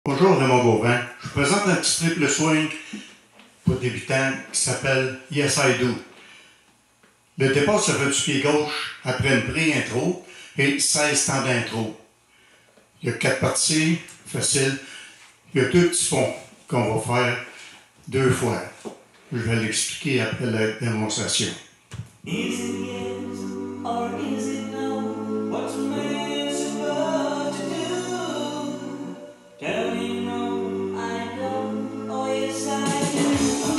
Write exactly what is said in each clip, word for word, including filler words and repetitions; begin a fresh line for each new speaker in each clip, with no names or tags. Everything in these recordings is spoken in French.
Bonjour, Raymond Gauvin. Je vous présente un petit triple swing pour débutants qui s'appelle Yes I Do. Le départ se fait du pied gauche après une pré-intro et seize temps d'intro. Il y a quatre parties, facile. Il y a deux petits ponts qu'on va faire deux fois. Je vais l'expliquer après la démonstration.
Is it yes or is it no? What's a man supposed to do? Tell me no, I don't. Oh yes I do.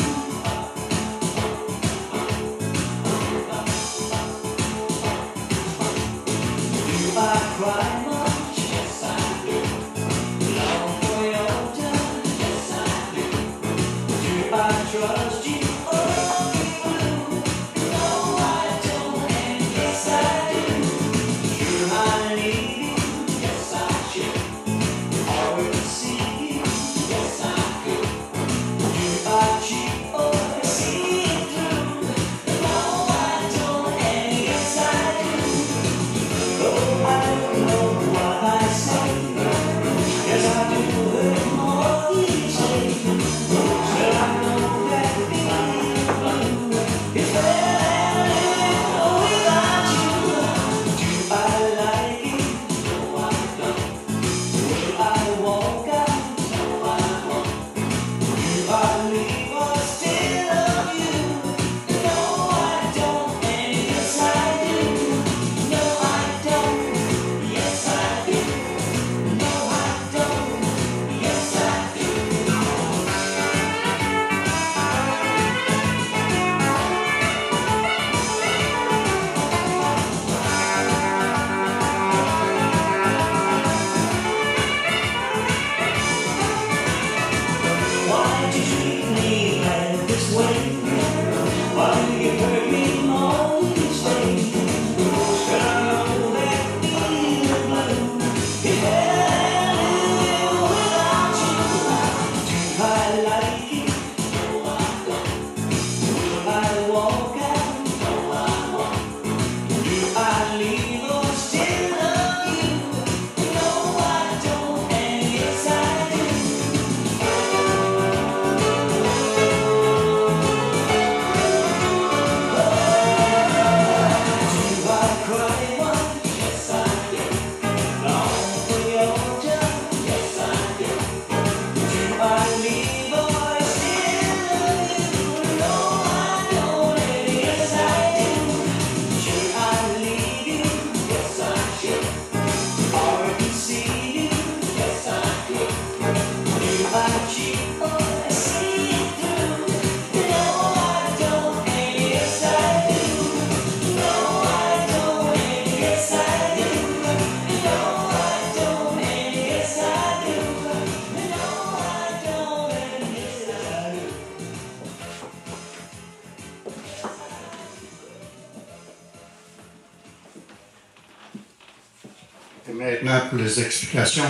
Do I cry much? Yes I do. Long for your time? Yes I do. Do I trust you?
Et maintenant, pour les explications,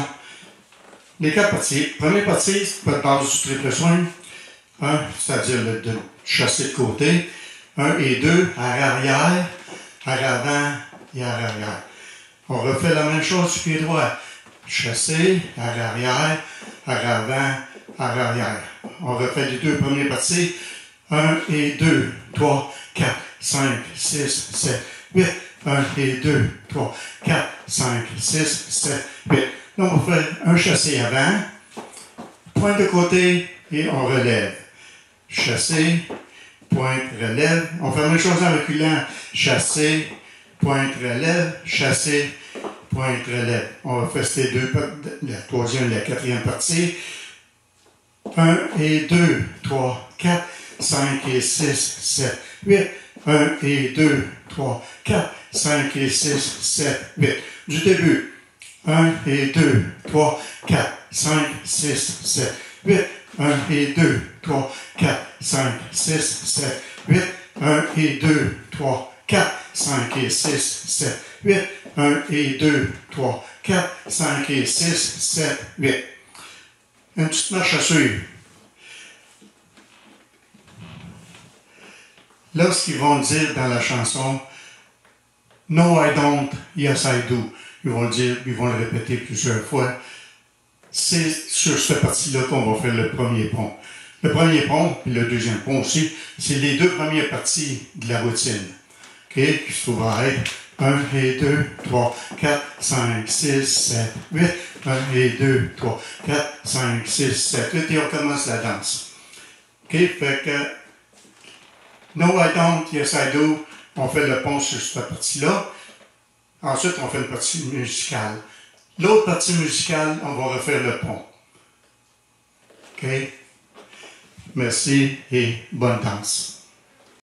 les quatre parties. Première partie, c'est la base du triple swing. Un, c'est-à-dire le de chasser de côté. Un et deux, arrière, arrière-avant et arrière. On refait la même chose sur pied droit. Chasser, arrière, arrière-avant, arrière. On refait les deux premières parties. Un et deux, trois, quatre, cinq, six, sept, huit. un et deux, trois, quatre, cinq, six, sept, huit. Là, on fait un chassé avant, pointe de côté et on relève. Chassé, pointe, relève. On fait la même chose en reculant. Chassé, pointe, relève. Chassé, pointe, relève. On va faire ces deux, la troisième et la quatrième partie. un et deux, trois, quatre, cinq et six, sept, huit. un et deux, trois, quatre, cinq et six, sept, huit. Du début. un et deux, trois, quatre, cinq, six, sept, huit. un et deux, trois, quatre, cinq, six, sept, huit. un et deux, trois, quatre, cinq et six, sept, huit. un et deux, trois, quatre, cinq et six, sept, huit. Une petite marche à suivre. Lorsqu'ils vont dire dans la chanson « No, I don't, yes, I do », ils vont le dire, ils vont le répéter plusieurs fois. c'est sur cette partie-là qu'on va faire le premier pont. Le premier pont, puis le deuxième pont aussi, c'est les deux premières parties de la routine. OK? Qui se trouve à être un et deux, trois, quatre, cinq, six, sept, huit. un et deux, trois, quatre, cinq, six, sept, huit. Et on commence la danse. OK? Fait que No, I don't, yes, I do. On fait le pont sur cette partie-là. Ensuite, on fait une partie musicale. L'autre partie musicale, on va refaire le pont. OK? Merci et bonne danse.